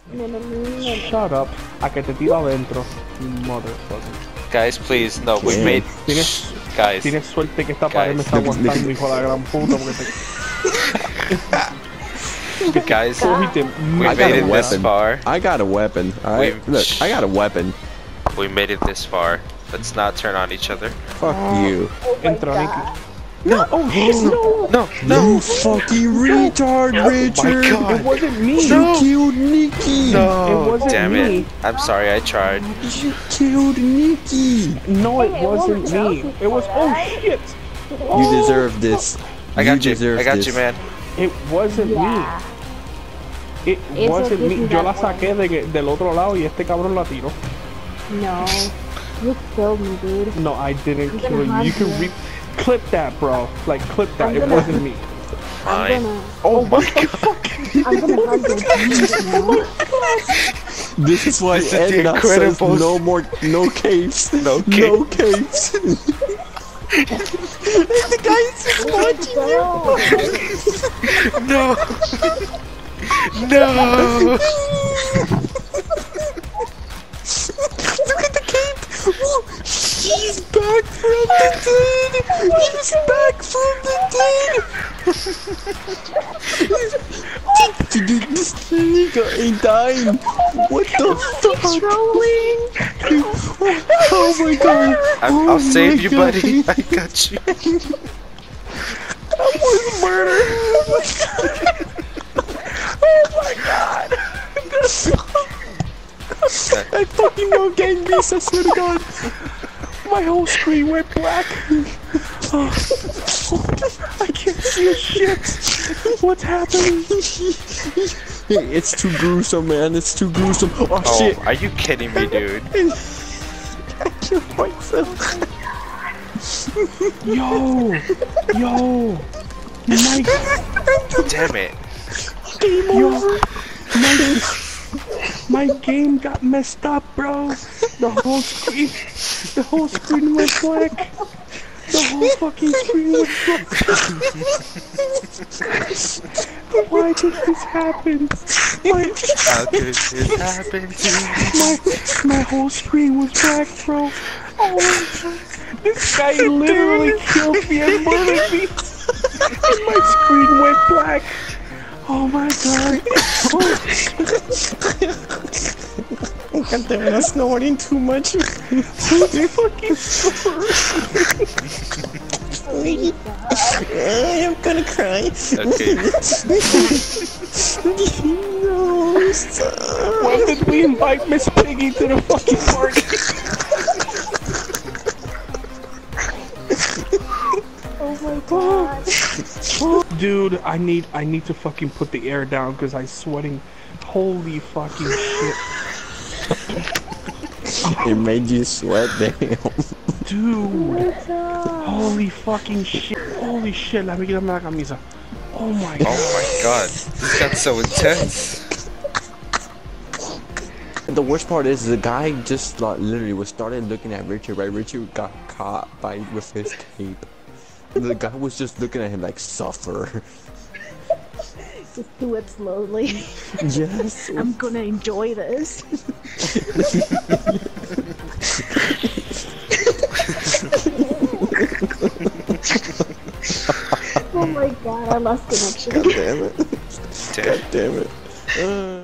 Shut up. A que te tiro adentro. Motherfucker. Guys, please, no, we made. Guys. Tienes suerte que esta pared me está aguantando, hijo de la gran puta, porque te... Guys, we made it this far. I got a weapon. Alright, look, I got a weapon. We made it this far. Let's not turn on each other. Fuck you. No! Oh shit, no! You fucking retard, Richard! It wasn't me! You killed Nikki! No! It wasn't Damn me! it. I'm sorry, I tried. You killed Nikki! No, it wasn't me! It was... Oh shit! You deserve this. I got you, man. It wasn't me. It wasn't me. Yo la saqué del otro lado y este cabrón la tiró. No. You killed me, dude. No, I didn't kill you. You can clip that, bro. Like, clip that. It wasn't me. Fine. Oh my god. I'm gonna hug your knees now. This is why Edna says no capes. No capes. The guy is just watching you. No. No. Look at the cape. Oh, he's back from the dead. He's back from the dead. Dude, this nigga ain't dying. What the fuck? Oh my god. I'll save you, buddy. I got you. That was murder. Oh my god. I fucking know gang beast, I swear to god. My whole screen went black. Oh, I can't see a shit. What's happening? It's too gruesome, man. It's too gruesome. Oh shit. Are you kidding me, dude? I killed myself. Yo. Damn it. Game over. My game got messed up, bro. The whole screen went black. The whole fucking screen went black. Why did this happen? How could this happen to me? My whole screen was black, bro. Oh my god. This guy literally killed me and murdered me. And my screen went black. Oh my god. God damn it, I'm snorting too much. Fucking I'm gonna cry. Okay. No, stop. When did we invite Miss Piggy to the fucking party? Oh my god. Dude, I need to fucking put the air down because I'm sweating. Holy fucking shit. It made you sweat, damn. Dude. Holy fucking shit. Holy shit, let me get la camisa. Oh my god. Oh my god. This got so intense. The worst part is the guy just like literally was started looking at Richard, right? Richard got caught with his cape. The guy was just looking at him like, suffer. Just do it slowly. Yes. I'm gonna enjoy this. Oh my god, I lost connection. God damn it. Damn. God damn it.